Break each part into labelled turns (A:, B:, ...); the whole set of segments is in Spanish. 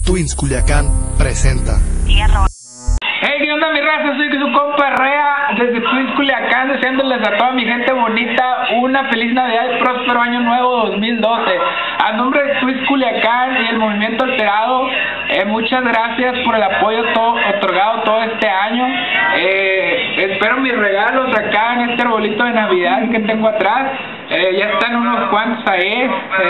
A: Twins Culiacán presenta.
B: Hey, ¿qué onda mi raza? Soy su compa Rea desde Twins Culiacán, deseándoles a toda mi gente bonita una feliz Navidad y próspero año nuevo 2012. A nombre de Twins Culiacán y el Movimiento Alterado, muchas gracias por el apoyo otorgado todo este año. Espero mis regalos acá en este arbolito de Navidad que tengo atrás. Ya están unos cuantos ahí.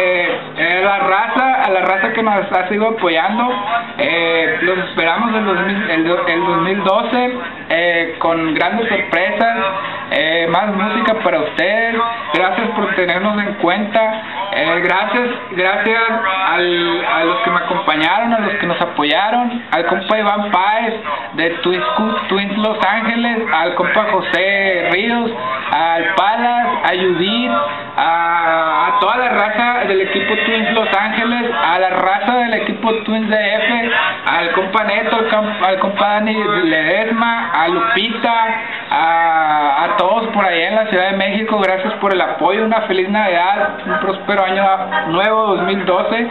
B: A la raza que nos ha seguido apoyando, los esperamos el 2012 con grandes sorpresas, más música para ustedes. Gracias por tenernos en cuenta. Gracias a los que me acompañaron, a los que nos apoyaron, al compa Iván Páez de Twins Los Ángeles, al compa José Ríos, al Palas, a Judith, a toda la raza del equipo Twins Los Ángeles, a la raza del equipo Twins DF, al compa Neto, al compa Dani Ledesma, a Lupita, a todos por allá en la Ciudad de México. Gracias por el apoyo, una feliz Navidad, un próspero año nuevo 2012.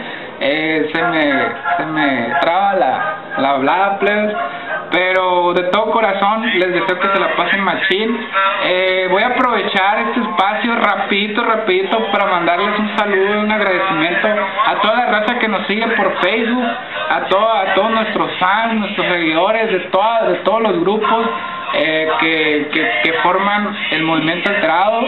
B: Se me traba la hablada, plebes, pero de todo corazón les deseo que se la pasen machín. Voy a aprovechar este espacio rapidito para mandarles un saludo y un agradecimiento a toda la raza que nos sigue por Facebook, a todos nuestros fans, nuestros seguidores de todos los grupos que forman el Movimiento Alterado.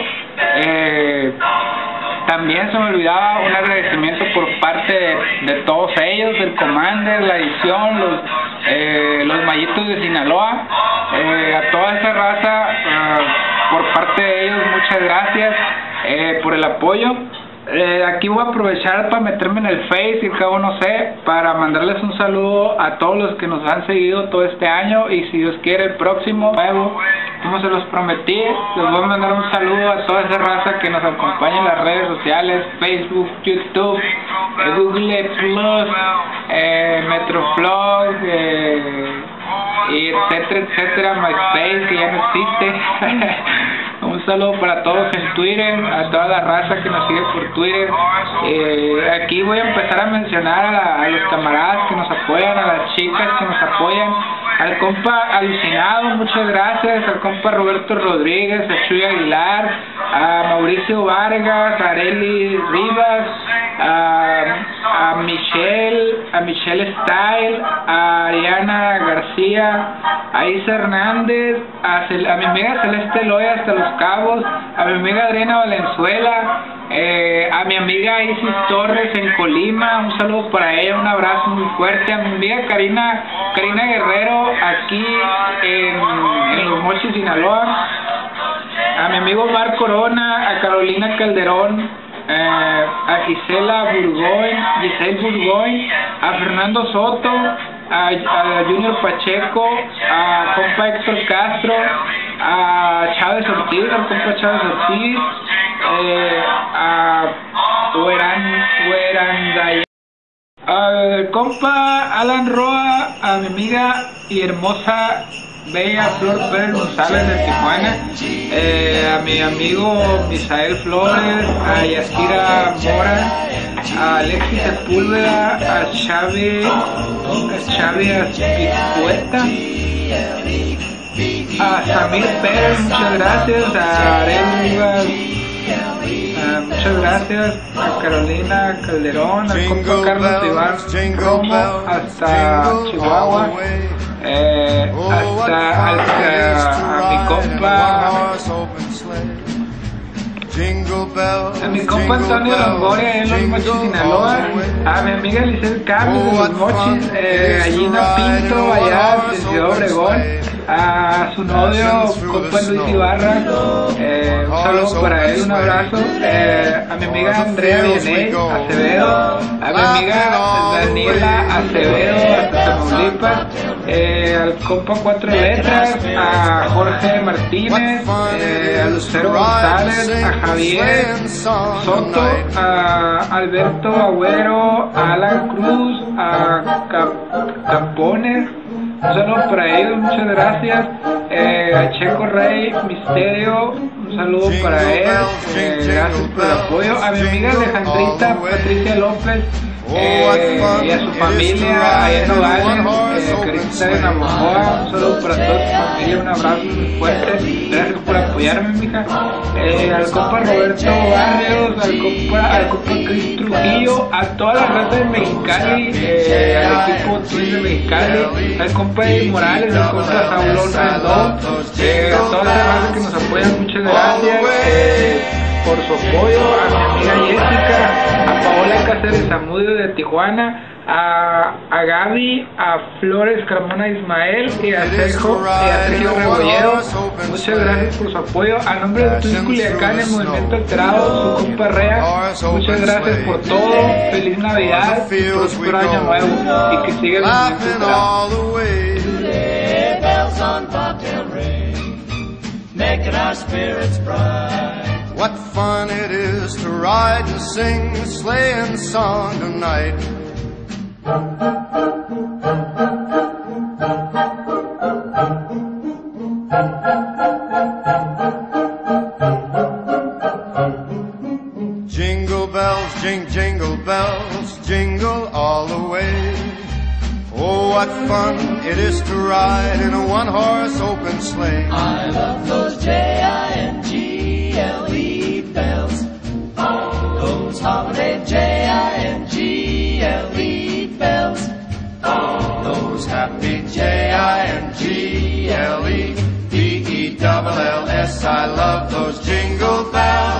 B: También se me olvidaba un agradecimiento por parte de todos ellos, del Commander, la edición, los Mallitos de Sinaloa, a toda esa raza, por parte de ellos, muchas gracias por el apoyo. Aquí voy a aprovechar para meterme en el Face y cabo no sé, para mandarles un saludo a todos los que nos han seguido todo este año, y si Dios quiere el próximo nuevo, como se los prometí, les voy a mandar un saludo a toda esa raza que nos acompaña en las redes sociales, Facebook, YouTube, Google Plus, Metroflog, y etcétera, MySpace, que ya no existe. Un saludo para todos en Twitter, a toda la raza que nos sigue por Twitter. Aquí voy a empezar a mencionar a los camaradas que nos apoyan, a las chicas que nos apoyan, al compa Alucinado, muchas gracias, al compa Roberto Rodríguez, a Chuy Aguilar, a Mauricio Vargas, a Areli Rivas, a Michelle Style, a Ariana García, a Isa Hernández, a mi amiga Celeste Loya hasta Los Cabos, a mi amiga Adriana Valenzuela, a mi amiga Isis Torres en Colima, un saludo para ella, un abrazo muy fuerte, a mi amiga Karina Guerrero aquí en Los Mochis, Sinaloa, a mi amigo Mar Corona, a Carolina Calderón, a Giselle Burgoyne, a Fernando Soto, a Junior Pacheco, a compa Héctor Castro, a Chávez Ortiz, al compa Chávez Ortiz, a Huerandaya, al compa Alan Roa, a mi amiga y hermosa bella Flor Pérez González de Tijuana, a mi amigo Misael Flores, a Yasira Mora, a Alexis Sepúlveda, a Xavi Aspicueta, a Samir Pérez, muchas gracias, a Arel Rivas, muchas gracias, a Carolina Calderón, al compa Carlos Iván Romo hasta Chihuahua, a mi compa Antonio Longoria en Los Mochis, Sinaloa, a mi amiga Lisette Carlos de Los Mochis, Gallina Pinto allá de Ciudad Obregón, a su novio compa Luis Ibarra, un saludo para él, un abrazo, a mi amiga Andrea Vieney Acevedo, a mi amiga Daniela Acevedo hasta Tamaulipas, al compa Cuatro Letras, a Jorge Martínez, a Lucero González, a Javier Soto, a Alberto Agüero, a Alan Cruz, a Campones, un saludo para ellos, muchas gracias, a Checo Rey Misterio, un saludo para él, gracias por el apoyo, a mi amiga Alejandrita Patricia López, y a su familia allá en Nogales, Carita de Navajoa. Un saludo para toda su familia, un abrazo muy fuerte. Gracias por apoyarme, mija. Al compa Roberto Barrios, al compa Cris Trujillo, a toda la raza de Mexicali, al equipo Twin de Mexicali, al compa Eddie Morales, al compa Saulón Rendón, a toda la raza que nos apoya, muchas gracias por su apoyo, a mi amiga Jessica, a Paola Cáceres Zamudio de Tijuana, a Gaby, a Flores Carmona Ismael y a Sergio Rebollero. Muchas gracias por su apoyo. A nombre de Twin Culiacán, el Movimiento Alterado, su compa Rea, muchas gracias por todo. Feliz Navidad, próspero año nuevo y que siga el Movimiento Alterado.
C: What fun it is to ride and sing a sleighing song tonight. Jingle bells, jingle bells, jingle all the way. Oh, what fun it is to ride in a one-horse open sleigh.
D: I love those Jingle bells, those holiday Jingle bells,
C: Those happy Jingle bells. I love those jingle bells.